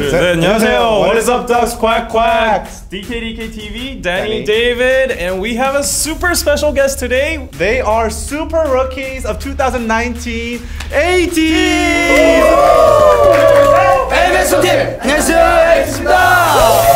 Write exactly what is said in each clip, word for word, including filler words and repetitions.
네, 안녕하세요. What is up, ducks? Quack quack. D K D K T V, Danny, Danny, David, and we have a super special guest today. They are super rookies of two thousand nineteen eighties. 엠에스 팀 안녕하세요, 엑스입니다.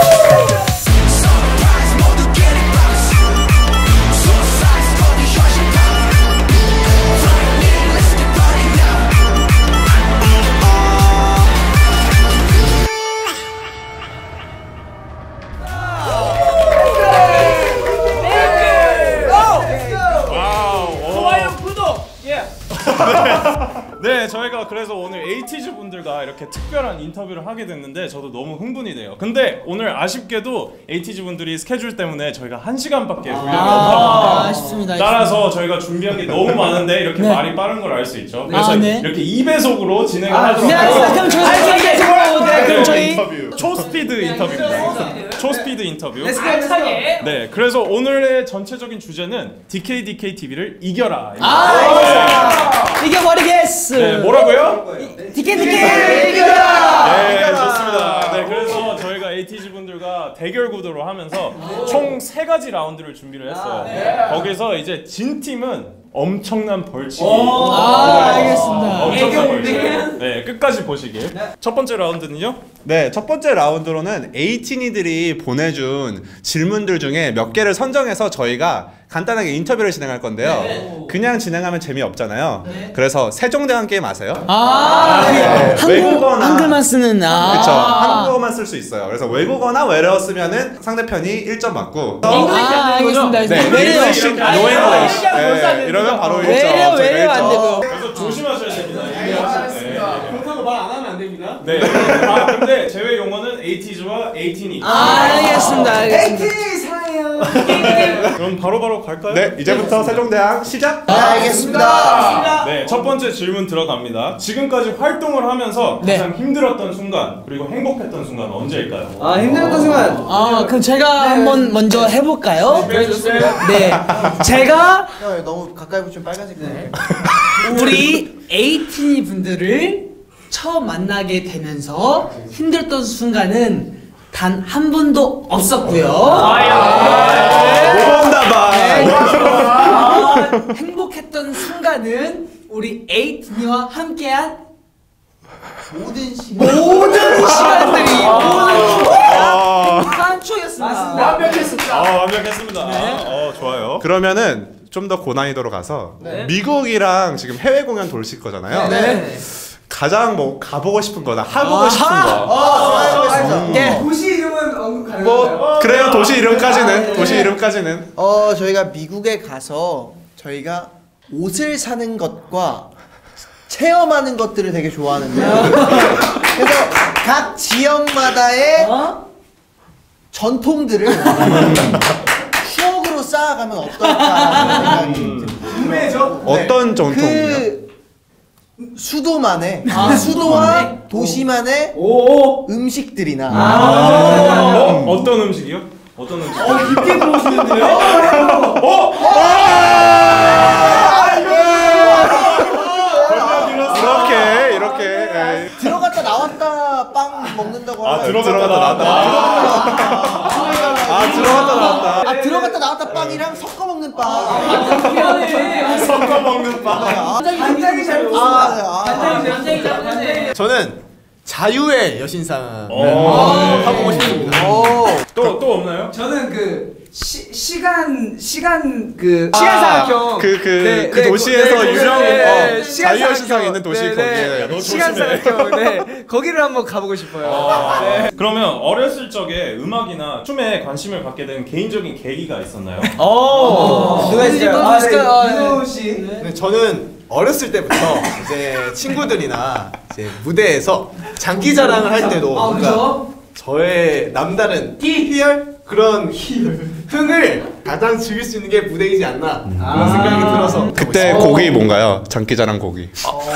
네, 저희가 그래서 오늘 에이티즈 분들과 이렇게 특별한 인터뷰를 하게 됐는데 저도 너무 흥분이 돼요. 근데 오늘 아쉽게도 에이티즈 분들이 스케줄 때문에 저희가 한 시간밖에 분량이 아, 없습니다. 아쉽습니다. 따라서 저희가 준비한 게 너무 많은데 이렇게 네. 말이 빠른 걸 알 수 있죠. 그래서 아, 네. 이렇게 이 배속으로 진행을 아, 하도록 네, 하겠습니다. 그럼 저희 네, 그럼 저희 인터뷰. 초스피드 인터뷰입니다. 초스피드 인터뷰. 네, 네, 그래서 오늘의 전체적인 주제는 디케이디케이티비를 이겨라. 아, 이겨버리겠어. 네, 뭐라고요? 디케이디케이 이겨라. 네, 좋습니다. 네, 그래서 저희가 에이티즈 분들과 대결 구도로 하면서 총 세 가지 라운드를 준비를 했어요. 거기서 이제 진 팀은 엄청난 벌칙이 아, 알겠습니다. 엄청난 벌칙. 네, 끝까지 보시길. 첫 번째 라운드는요? 네, 첫 번째 라운드로는 에이티니들이 보내준 질문들 중에 몇 개를 선정해서 저희가 간단하게 인터뷰를 진행할 건데요. 네. 그냥 진행하면 재미없잖아요. 네. 그래서 세종대왕 게임 아세요? 아, 네. 한국, 외국어나 한글만 쓰는. 아, 그쵸, 한국어만 쓸 수 있어요. 그래서 외국어나 외래어 쓰면은 상대편이 일 점 맞고. 아, 알겠습니다. 네, English, no English. 네, 이러면 바로 일 점. 외래어, 외래어 안 되고요. 그래서 조심하셔야 됩니다. 네. 그렇다고 말 안 하면 안 됩니다. 네. 아, 근데 제외 용어는 에이티즈와 에이티니. 아, 알겠습니다. 알겠습니다. 에이티 사랑해요. 그럼 바로바로 바로 갈까요? 네, 이제부터 세종대왕 시작! 네, 알겠습니다. 네, 첫 번째 질문 들어갑니다. 지금까지 활동을 하면서 네. 가장 힘들었던 순간 그리고 행복했던 순간 언제일까요? 아, 힘들었던 순간. 아, 그럼 제가 네. 한번 먼저 해볼까요? 네, 좋습니다. 네, 제가 형, 너무 가까이 붙이면 빨간색. 네. 우리 에이티니 분들을 처음 만나게 되면서 힘들었던 순간은 단 한 번도 없었고요. 모범답안! 네. 행복했던 순간은 우리 에이티니와 함께한 모든 시간 모든 시간들이 행복한 추억이었습니다. 완벽했습니다. 아, 완벽했습니다. 네. 어, 좋아요. 그러면은 좀 더 고난이도로 가서 네. 미국이랑 지금 해외 공연 돌실 거잖아요. 네. 가장 뭐 가보고 싶은 거나 하고 아하. 싶은 거. 아, 네. 도시 이름은 언급 가능한가요? 뭐 그래요. 도시 이름까지는 도시 이름까지는. 어 저희가 미국에 가서 저희가 옷을 사는 것과 체험하는 것들을 되게 좋아하는데요. 그래서 각 지역마다의 어? 전통들을 추억으로 쌓아가면 어떨까 생각이 듭니다. 궁금해져? 어떤 전통이요? 그 수도만의 아, 수도와 도시만의 오. 음식들이나 어? 어떤 음식이요? 어떤 음식? 어, 깊게 들어오시는데요? 어? 이렇게 이렇게 에이. 들어갔다 나왔다 빵 먹는다고 아, 하면 들어갔다 나왔다. 아 들어갔다 나왔다. 아 들어갔다 나왔다 빵이랑 섞어 먹는 빵. 섞어 먹는 빵. 아, 간장이 잘 아, 먹습니다. 네, 아. 간장이 잘 먹는데. 저는 자유의 여신상 어. 하고 싶습니다. 또, 또 없나요? 저는 그 시, 시간 시간 그 시간 사각형 그 그 네, 그 네, 도시에서 네, 유명 네, 어, 네, 시간 자유 여신상 사각형. 있는 도시 네, 거기에. 네. 야, 너 시간 조심해. 사각형 네 거기를 한번 가보고 싶어요. 아, 네. 그러면 어렸을 적에 음악이나 춤에 관심을 갖게 된 개인적인 계기가 있었나요? 오 누가 있어요? 아, 네. 윤호 씨. 네, 저는 어렸을 때부터 이제 친구들이나 이제 무대에서 장기자랑을 할 때도 아, 뭔가 그죠? 저의 남다른 희열 그런 흥을 가장 즐길 수 있는 게 무대이지 않나 그런 아. 생각이 들어서 그때 어. 곡이 뭔가요? 장기자랑 곡이.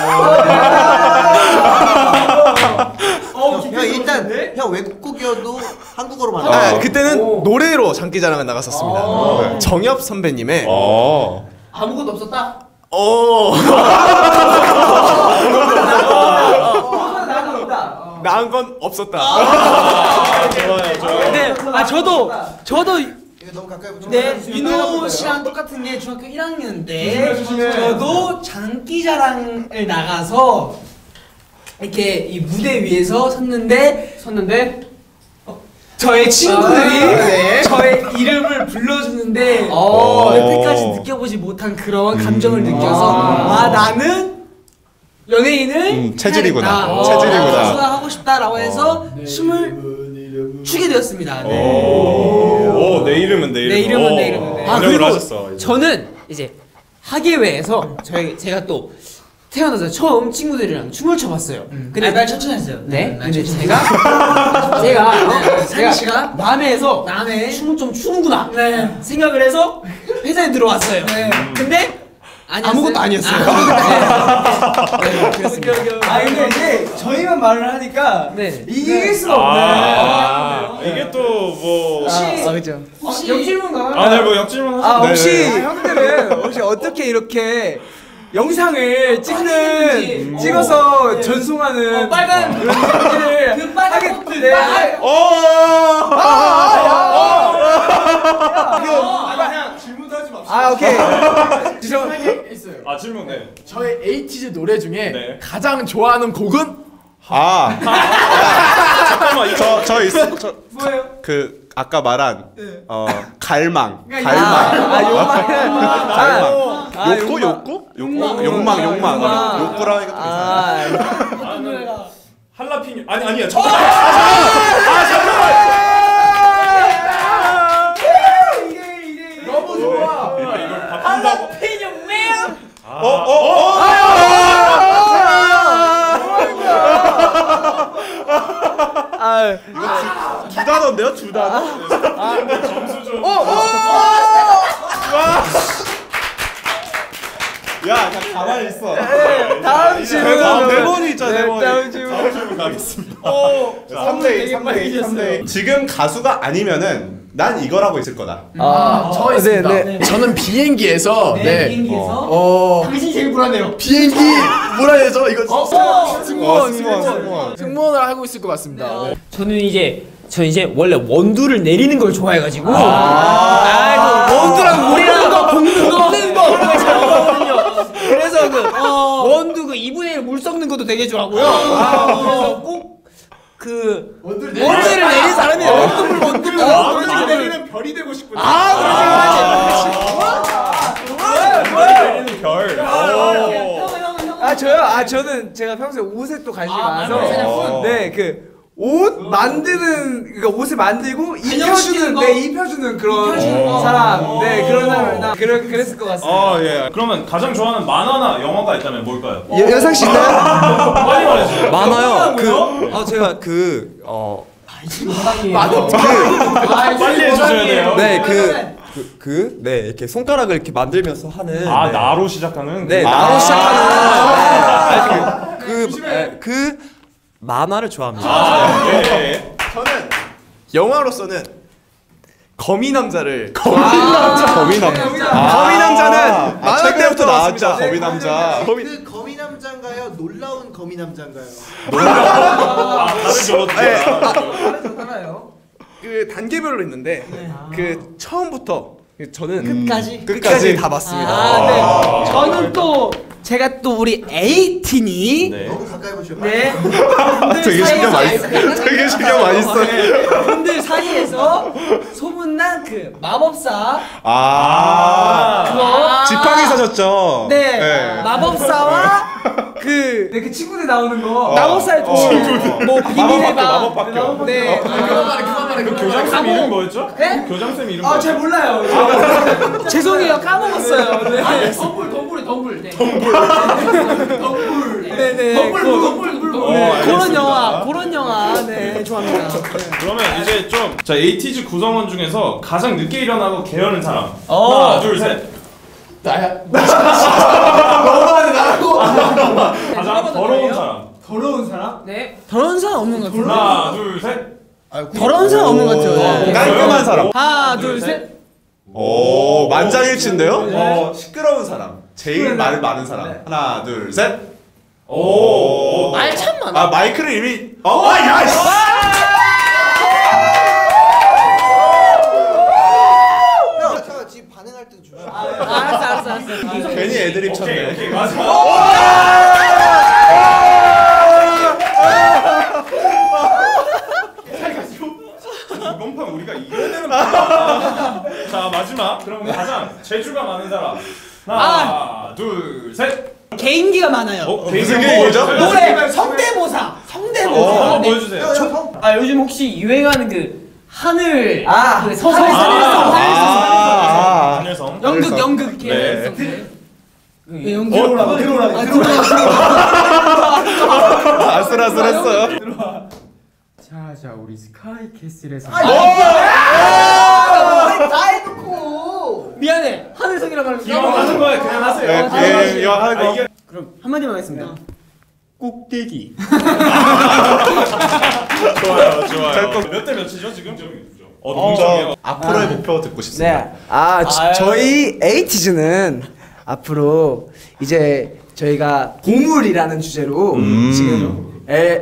어, 형 일단 형 외국곡이어도 한국어로 만들어. 아, 그때는 오. 노래로 장기자랑을 나갔었습니다. 아. 정엽 선배님의 어. 아무것도 없었다. 오. 나도 없다. 나은 건 없었다. 좋아요, 좋아요. 네, 아 저도 저도 이거 너무 가까이 붙여. 네 윤호 씨랑 똑같은 게 중학교 일 학년 때 저도 장기자랑을 나가서 이렇게 이 무대 위에서 섰는데 섰는데 저의 친구들이 아, 네. 저의 이름을 불러주는데 어. 여태까지 느껴보지 못한 그런 감정을 느껴서 아 나는 연예인을 음, 체질이구나. 해야겠다. 어, 체질이구나. 가수가 하고 싶다라고 해서 춤을 추게 되었습니다. 네. 오, 오, 내 이름은 내 이름. 내 이름은 내 이름은 내 아, 그리고 그리고 하셨어. 이제. 저는 이제 학예회에서 저희 제가 또 태어나서 처음 친구들이랑 춤을 춰봤어요. 근데 날 천천히 했어요. 네, 날 근데 천천히. 제가 제가 네, 제가 상희 씨가 남해에서 남해. 춤을 좀 추는구나 네. 생각을 해서 회사에 들어왔어요. 네. 근데 아니었어요? 아무것도 아니었어요. 네, 그렇습니다. 아 근데 이제 저희만 말을 하니까 네. 이길 수가 없네. 아, 이게 또 뭐. 혹시 그죠. 혹시 역질문 가요? 아, 네, 뭐 역질문 아 하세요. 혹시 네. 형들은 혹시 어떻게 이렇게 영상을 찍는 찍는지. 찍어서 네. 전송하는 어, 빨간 그런 일을 그 빨간 하게 코트. 네. 빨간- 어! 그냥 질문도 하지 맙시다. 아 오케이. 있어요. 아, 질문, 네. 저의 에이티즈 노래 중에 네. 가장 좋아하는 곡은? 아, 잠깐만, 이거. 저, 저 있어. 저, 뭐예요? 그 아까 말한 어 갈망, 그러니까 갈망, 아 욕망은 갈망. 아, 욕구, 욕망. 욕구? 욕망, 욕망, 욕망. 욕망. 욕구라 하니까 좀 이상해. 아 아, 는 할라피뇨. 아니, 아니야. 저. 너무 좋아. 이걸 바꾼다고. 어, 어, 어. 아, 두 단어인데요, 두 단어. 점수 좀. 야, 그냥 가만히 있어. 다음 질문. 다음 네 번이 있죠, 네 번이. 다음 질문. 다음 질문 가겠습니다. 삼 대 이, 삼 대 이, 삼 대 이. 지금 가수가 아니면은 난 이거라고 있을 거다. 아, 저 있습니다. 네, 네. 저는 비행기에서 네. 비행기에서 어, 당신이 제일 불안해요. 비행기 뭐라 해야죠? 이거 어, 어, 승무원, 승무원, 승무원. 승무원을 하고 있을 것 같습니다. 네. 저는 이제 저 이제 원래 원두를 내리는 걸 좋아해가지고 아, 그 원두랑 우리랑 거 볶는 거 볶는 거 그런 거 좋아하거든요. 그래서 그 원두 그 이분의 일 물 섞는 것도 되게 좋아하고요. 그래서 꼭 그 원두를 내리는 사람이 원두물 원두물 원두를 내리는 별이 되고 싶구나. 아 내리는 별. 오. 아 저요? 아 저는 제가 평소에 옷에 또 관심이 많아서 어. 네 그 옷 만드는 그러니까 옷을 만들고 변형시키는 입혀주는 거? 네 입혀주는 그런 입혀주는 거. 사람 네 그런 사람 나 그러 그랬을 것 같습니다. 어, 예. 그러면 가장 좋아하는 만화나 영화가 있다면 뭘까요? 여, 여상 씨 있나요? 빨리 말해주세요. 많아요. 그, 아 제가 그, 어, 빨리 해주셔야 돼요. 네, 그, 그, 그, 네, 이렇게 손가락을 이렇게 만들면서 하는. 아, 네. 나로 시작하는. 네, 그- 나로 아. 시작하는. 네, 그, 그, 네, 그 만화를 좋아합니다. 아, 예, 예. 저는 영화로서는 거미 남자를 거미 남자. 거미 남자는 아, 만화 최근부터 때부터 나왔죠, 나왔습니다. 거미 남자. 거미 그 거미 남자인가요? 놀라운 거미 남자인가요? 아, 다르죠. 네. 하나요? 그 단계별로 있는데 그 처음부터 저는 끝까지? 끝까지 다 봤습니다. 아, 네. 저는 또 제가 또 우리 에이틴이 네. 너무 가까이 보셔. 네. 되게 신경 많이 써. 되게 신경 많이 써. 분들 사이에서 소문난 그 마법사 아. 그거 지팡이 사셨죠? 네, 마법사와 그, 네, 그 친구들 나오는 거. 마법사의 도시 뭐 비밀의 방 마법학교. 네. 그 교장쌤 이름 뭐였죠? 네? 교장쌤 이름 아, 뭐였죠? 잘 몰라요. 저- 죄송해요. 까먹었어요. 네. 덤불 덤불이 덤불. 네. 네, 네. 덤불 그- 덤불 덤불. 어, 그런 알겠습니다. 영화, 그런 영화. 네, 좋아합니다. 네. 그러면 이제 좀, 자, 에이티즈 구성원 중에서 가장 늦게 일어나고 게으른 사람. 어. 하나, 둘, 셋. 나야. 가장 더러운 사람. 더러운 사람? 네. 더러운 사람 없는 것 같아요. 하나, 둘, 셋. 더러운 사람 없는 것 같아요. 네. 깔끔한 사람. 하나, 둘, 셋. 오, 만장일치인데요? 네. 어, 시끄러운 사람. 제일 말 많은 사람. 하나, 둘, 셋. 오. 말 참 많아. 아, 마이크를 이미 어, 아, 야, 씨. 잠깐 지금 반응할 때 주셔. 알았어 알았어 알았어. 괜히 애드립 쳤네. 오케이, 마지막. 이번 판 우리가 이겨야 되는 판이야. 자, 마지막. 그럼 가장 재주가 많은 사람. 하나, 둘, 셋. 개인기가 많아요. 어, 무슨 게임이죠? 노래 성대모사. 성대모사. 한번 보여주세요. 아 요즘 혹시 유행하는 그 하늘 아, 그 서서 하늘, 하늘성 아, 안일성. 연극 연극 네. 네, 연극. 들어오라고 들어오라고 아, 들어오라고. 아슬아슬했어요. 자자 우리 스카이 캐슬에서 다 해놓고. 미안해 하늘성이라고 하는 이왕 하는 거에 그냥 하세요. 네, 예, 이왕 하는 거. 그럼 한마디만 하겠습니다. 꼭대기 좋아요, 좋아요. 짤 몇 대 몇이죠 지금? 어, 어, 동점이요. 앞으로의 목표 듣고 싶습니다. 네. 아, 저, 저희 에이티즈는 앞으로 이제 저희가 보물이라는 주제로 음. 지금 에,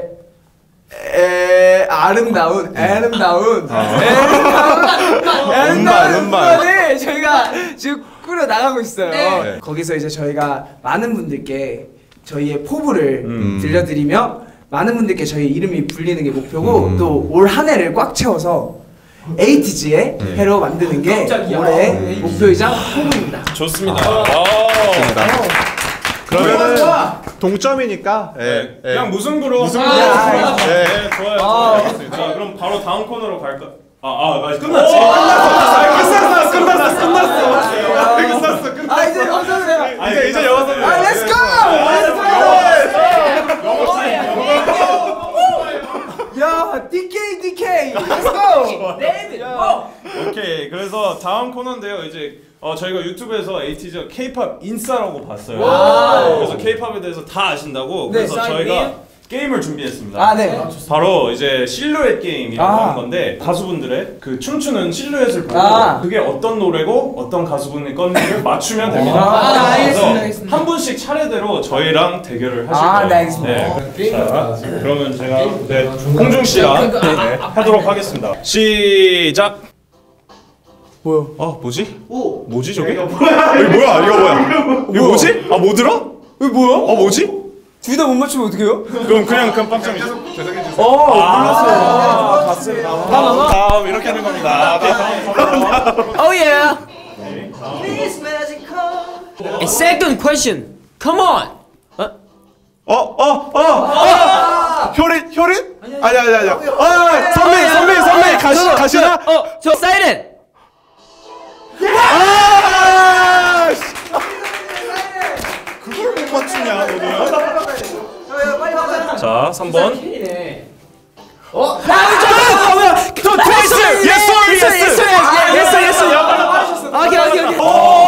에 아름다운 아름다운 아름다운 음반, 음반. 음반을 저희가 지금 꾸려 나가고 있어요. 네. 거기서 이제 저희가 많은 분들께 저희의 포부를 음. 들려드리며 많은 분들께 저희 이름이 불리는 게 목표고 음. 또 올 한 해를 꽉 채워서 에이티즈의 해로 만드는 게 올해 목표이자 포부입니다. 좋습니다. 아. 좋습니다. 그러면은 좋아. 동점이니까 예, 네, 예. 그냥 무승부로. 무승부로. 아, 네. 네, 좋아요. 좋아요. 알겠습니다. 자, 그럼 바로 다음 코너로 갈까? 아, 아, 맞아. 끝났지. 끝났어, 끝났어, 끝났어, 끝났어, 끝났어. 아 이제 영상 보세요. 이제 이제 영화 선배. 아 렛츠 고! 야 디케이 디케이 렛츠 고! 오케이. 그래서 다음 코너인데요. 이제 어, 저희가 유튜브에서 에이티즈가 K-팝 인싸라고 봤어요. 와우. 그래서 K-팝에 대해서 다 아신다고. 네, 그래서 사인 저희가 게임을 준비했습니다. 아 네. 바로 이제 실루엣 게임이라고 아. 하는 건데 가수분들의 그 춤추는 실루엣을 보고 아. 그게 어떤 노래고 어떤 가수분의 건지를 맞추면 됩니다. 아, 알겠습니다, 그래서 알겠습니다. 한 분씩 차례대로 저희랑 대결을 하실 아, 거예요. 네, 알겠습니다. 네. 자, 그러면 제가 네, 홍중 씨랑 네, 하도록 하겠습니다. 시작. 뭐야? 아 뭐지? 오 뭐지 저게? 이거 뭐야? 이거 뭐야? 이거 뭐야? 이거 뭐지? 아 뭐 들어? 이거 뭐야? 어 뭐지? 둘 다 못 맞추면 어떡해요? 그럼 그냥 그냥 빵점이죠. 죄송해 주세요. 어 아, 봤습니다. 다음 다음 이렇게 하는 겁니다. Oh yeah. A second question. Come on. 어? 어어어 어! 효린 효린? 아니 아니 아니. 아 선배 선배 선배 가시 가시나? 어저 사이렌. 아! 씨. 그걸 못 맞추냐 너는? 자, 삼 번. 저 트와이스. 예스 예스 예스 예스 예스. 오케이 오케이 오케이.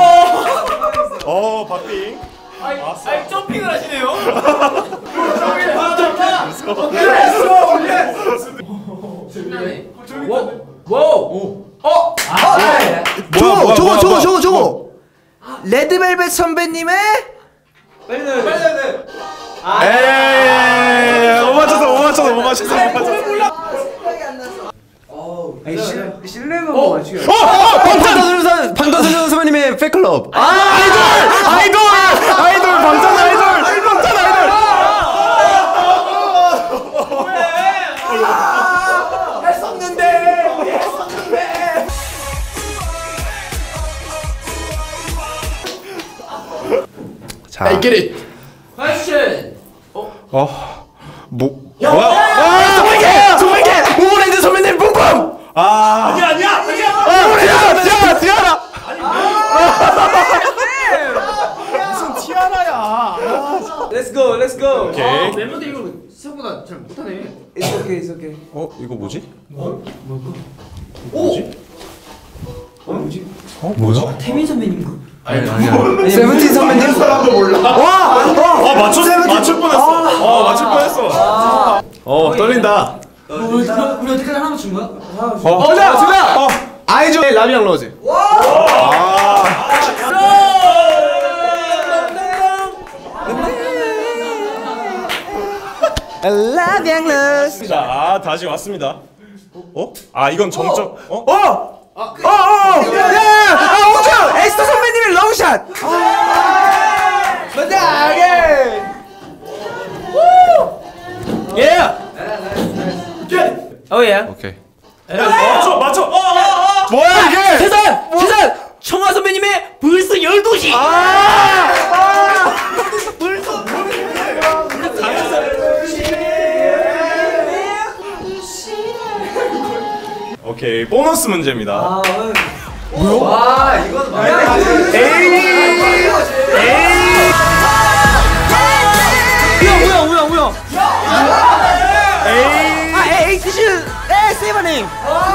어 박빙. 아니 점핑을 하시네요. 와우. 저거 저거 저거 저거 저거. 레드벨벳 선배님의 에이 못 맞췄어 못 맞췄어 못 맞췄어 못 맞췄어. 아니 실 실내만 못 맞추게. 방탄소년단 방탄소년단 선배님의 팬클럽. 아이돌 아이돌 아이돌 방탄 아이돌 방탄 아이돌. 자, I get it. Question. 어, 뭐, 뭐야? 아, 정말게, 정말게. 오랜드 선배님 뿜뿜. 아, 아니야, 아니야, 아니야. 아, 티아라, 티아라, 티아라. 무슨 티아라야? Let's go, let's go. 오케이. 멤버들 이거 생각보다 잘 못하네. It's okay, it's okay. 어, 이거 뭐지? 태민 선배님 거. 세븐틴 선배님. 아, 맞췄 맞출 뻔했어. 어, 맞출 뻔했어. 어, 떨린다. 우리 어떻게 하나 준 거야? 어, 정답, 정답. 어, 아이즈의 라비앙 로즈. I love 라비앙러스. 자, 아, 다시 왔습니다. 어? 아, 이건 정적. 어? 어! 어! 어! 야! 아, 오죠! 에스터 선배님의 롱샷! 맞다! 예! 예. 오 예. 오케이. 맞춰, 맞춰. 어, 어, 어. 뭐야 이게? 세상 세상 청아 선배님의 불스 열두 시. 오케이, 보너스 문제입니다. 와 이건 말이야. 우영 우영 우영. 에이. 아 에이 티슈. 에이 세이버님.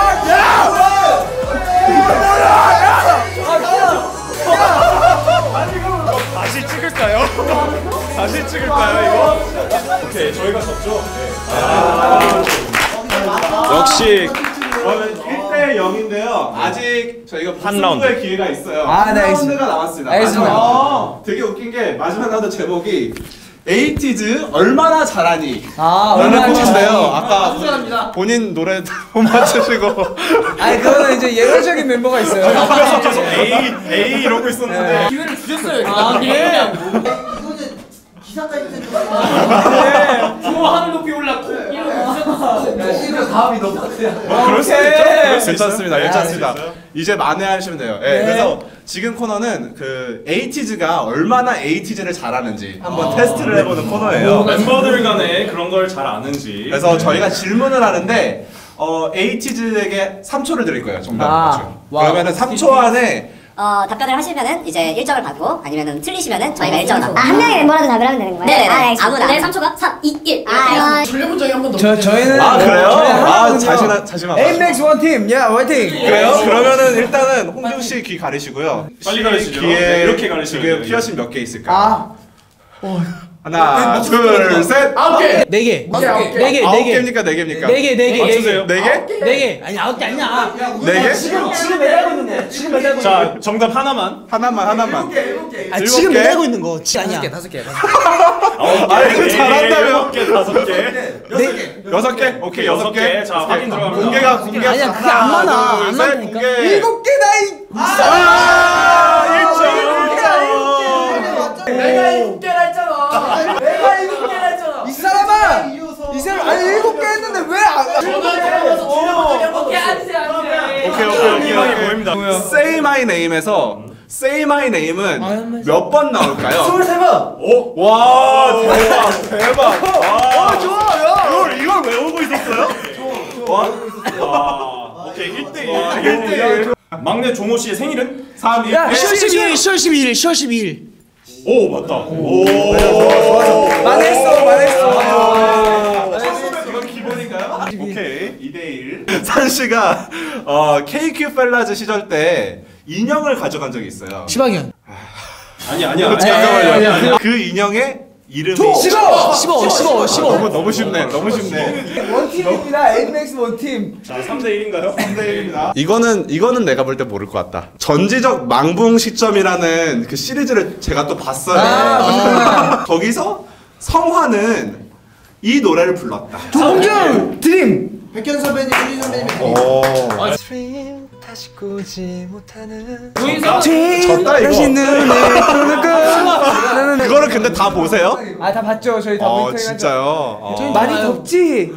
다시 찍을까요? 다시 찍을까요, 이거? 오케이, 저희가 졌죠? 네. 아, 역시 그러면 일 대 영인데요. 아직 저희가 한 라운드. 무승부의 기회가 있어요. 아, 한 네, 라운드가 남았습니다. 알겠습니다. 마지막. 되게 웃긴 게 마지막 라운드 제목이 에이티즈 얼마나 잘하니? 아, 라는 얼마나 코너인데요. 잘하니? 아까 감사합니다. 본인 노래 못 맞추시고 아니, 그거는 이제 예외적인 멤버가 있어요. 앞에서 계속 에이, 에이 이러고 있었는데 기회를 주셨어요. 아, 예. 이거는 기사까지 생각. 저 하늘 높이 올랐고 이러고 주셨어요. 시를 다음이 너무 크야. 뭐 그럴 수 있죠? 그럴 수 괜찮습니다. 있어요? 괜찮습니다. 네, 이제 만회하시면 돼요. 예, 그래서 지금 코너는 그 에이티즈가 얼마나 에이티즈를 잘하는지 한번 테스트를 해보는 코너예요. 멤버들 간에 그런 걸 잘 아는지. 그래서 네. 저희가 질문을 하는데 어, 에이티즈에게 삼 초를 드릴 거예요. 정답 아, 맞추. 와우. 그러면은 삼 초 안에 어, 답변을 하시면은 이제 일 점을 받고 아니면은 틀리시면은 저희가 일 점을 받고. 아, 한 명의 멤버라도 답을 하면 되는 거예요? 네네네. 아, 알겠습니다. 아무나. 네, 삼 초가 삼, 이, 일. 아, 전례본적이 한 번 더. 저, 저희는. 아 그래요? 저희 아 하나거든요. 자신 자신만 에이맥스 원팀, 야, 화이팅! 그래요? 그러면은 일단은 홍규 씨 귀 가리시고요. 빨리 가리시죠. 귀에 네, 이렇게 가리시면 지금 돼요. 피어싱 몇 개 있을까요? 아, 하나, 둘, 셋. 아홉 개. 네 개. 아홉 개. 네 개. 아홉 네 개. 개입니까? 네 개입니까? 네 개. 네 개. 맞추세요. 네 개? 네 개. 아니 아홉 개 아니야. 네 개? 지금, 지금 매달고 있는 거. 지금 매달고 있는 거. 자, 정답 하나만. 하나만 하나만. 아 일곱 지금 개? 매달고 있는 거. 지 아니야. 다섯 개. 아 이거 잘한다며. 여섯 개, 다섯 개. 네. 여섯 개? 오케이 여섯 개. 자, 확인 들어갑니다. 공개가 공개. 아니야, 그게 안 많아. 안 많다니까. 일곱 개 나이! 아, 일 점. 내가 일곱 개라 했잖아. 내가 일곱 개라 했잖아. 이 사람아! 이 사람, 아니, 일곱 개 했는데 왜 안. 오케이, 앉으세요, 앉으세요. 오케이 오케이 희망이 오케이. 보입니다. Say My Name에서 Say My Name은 몇 번 나올까요? 스물세 번. 오, 와 대박 대박. 와 좋아요. 이걸 이걸 외우고 있었어요? 와, 와, 오케이, 일 대 일. 일 대 일. 막내 종호 씨의 생일은? 삼, 이, 야, 시월 십이일, 시월 십이일, 시월 십이일. 오, 맞다. 오. 만했어, 만했어. 이건 기본인가요? 오케이 이 대 일. 산 씨가 어, 케이큐 펠라즈 시절 때 인형을 가져간 적이 있어요. 시방현. 아니, 아니야. 잠깐만요. 그 인형의 이름이 십오! 십오, 십오, 십오. 너무 너무 쉽네. 너무 쉽네. 원팀입니다. 에이맥스 원팀. 자, 삼 대 일인가요? 삼 대 일입니다. 이거는 이거는 내가 볼 때 모를 것 같다. 전지적 망붕 시점이라는 그 시리즈를 제가 또 봤어요. 아, 거기서 성화는 이 노래를 불렀다. 조홍준! 드림! 백현 선배님, 유리 선배님. 오. 다시 꾸지 못하는 졌다 이거. 다시 눈을 뜨는 거. 그거를 근데 다 보세요? 아, 다 봤죠. 저희 다 어 모니터링 하죠. 진짜요? 어. 많이 덥지?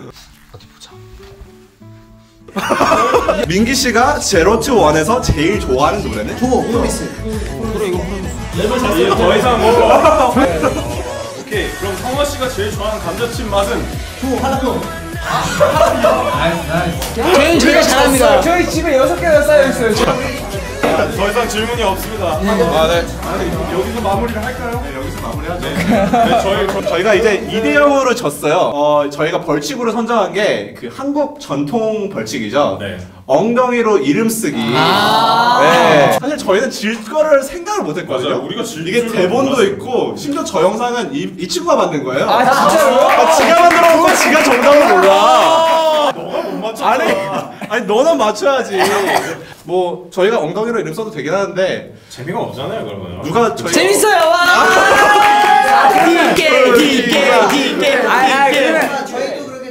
민기 씨가 제로 투 원에서 제일 좋아하는 노래는? 조, 프로미스. 이제 더 이상 뭐. 오케이, 그럼 성화 씨가 제일 좋아하는 감자칩 맛은? 저희는 저희가 잘합니다. 저희 집에 여섯 개나 쌓여 있어요. 더 이상 질문이 없습니다. 아 네. 여기서 마무리를 할까요? 네 여기서 마무리하죠. 네, 저희 저희가 이제 이 대 영으로 졌어요. 어, 저희가 벌칙으로 선정한 게 그 한국 전통 벌칙이죠. 네. 엉덩이로 이름 쓰기. 네. 사실 저희는 질 거를 생각을 못 했거든요. 맞아요. 우리가 질 이게 줄은 대본도 몰랐어요. 있고 심지어 저 영상은 이, 이 친구가 만든 거예요. 아, 진짜로요? 아, 지가 만들어 놓고 지가 정답을 몰라. 너가 못 맞췄어. 아니, 아니 너는 맞춰야지. 뭐 저희가 엉덩이로 이름 써도 되긴 하는데 재미가 없잖아요, 그러면. 누가 저희 재밌어요. 와. 디게 디게 디게. 아, 아, 그러면 저희도 그렇게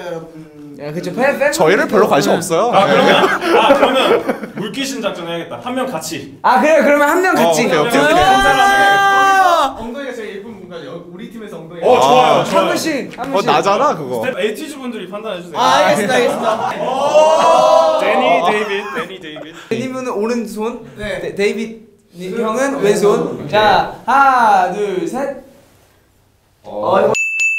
여러분. 야, 그쵸. 팬, 팬. 저희를 별로 관심 없어요. 아 그러면 아 그러면 물귀신 작전 해야겠다. 한 명 같이. 아, 그래요. 그러면 한 명 같이. 어, 오케이, 오케이, 오케이. 아, 엉덩이가 제일 예쁜 분간 우리 팀에서 엉덩이. 어 좋아요. 아, 좋아요. 한 분씩. 한 어 분씩. 나잖아 그거. 에이티즈 분들이 판단해 주세요. 아, 알겠습니다, 알겠습니다. 데니 데이빗, 데니 데이빗. 데니분은 오른손. 네. 데, 데이빗 형은 왼손. 자, 하나, 둘, 셋. 어, 이거.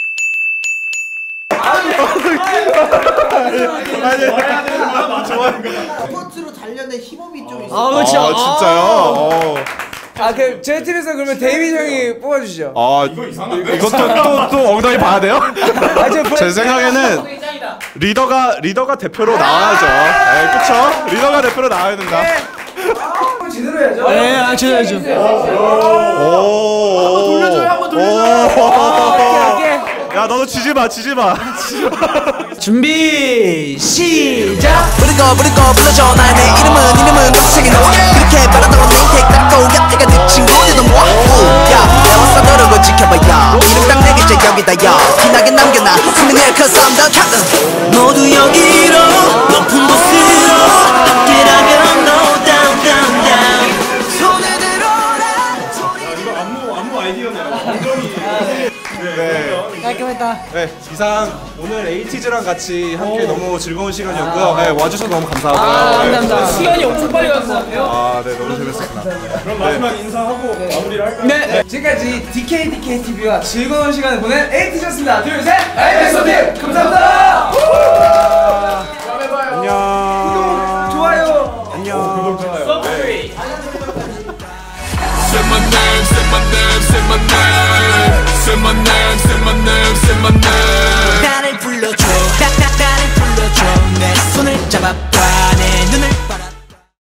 스포츠로 단련된 힙업이 좀 있어. 아 그렇죠. 아 진짜요? 어. 아, 그 제 팀에서 그러면 데이빗 형이 뽑아주시죠. 아 이거 이상한데? 이것도 또, 또 엉덩이 봐야 돼요? 아, 저 제 생각에는 리더가 리더가 대표로 나와야죠. 네, 그쵸? 리더가 대표로 나와야 된다. 한번 제대로 해야죠. 네, 아, 제대로죠. 오. 한번 돌려줘요, 한번 돌려줘요. 오케이, 오케이. 야 너도 지지 마, 지지 마. 준비 시작. 부르고 부르고 불러줘 나의 내 이름은 이름은 너무 넣어 그렇게 바라다가 네이텍 닦고 야 내가 네 친구들도 모아 야 배웠어 너를 지켜봐야 이름 딱 네 개째 여기다 야 티나게 남겨놔 승리해 cause I'm the captain 모두 여기로 높은 곳으로 함께라면 no down down down 손을 들어라 이거 안무 안무 아이디어네요. 엉덩이. 네. 깔끔했다. 네, 이상 오늘 에이티즈랑 같이 함께 너무 즐거운 시간이었고요. 네, 와주셔서 너무 감사하고요. 네. 감사합니다. 시간이 엄청 빨리 간 것 같아요. 아, 네, 너무 재밌었습니다. 그럼 마지막 인사하고 마무리를 할까요? 네. 지금까지 디케이디케이 티비와 즐거운 시간을 보낸 에이티즈였습니다. 둘, 셋. 에이티즈 팀 감사합니다. 다음에 봐요. 안녕. 좋아요. 안녕. 구독 좋아요. 네. Say my name, say my name, say my name. Say my name, say my name, say my name. 나를 불러줘 나, 나, 나를 불러줘 내 손을 잡아봐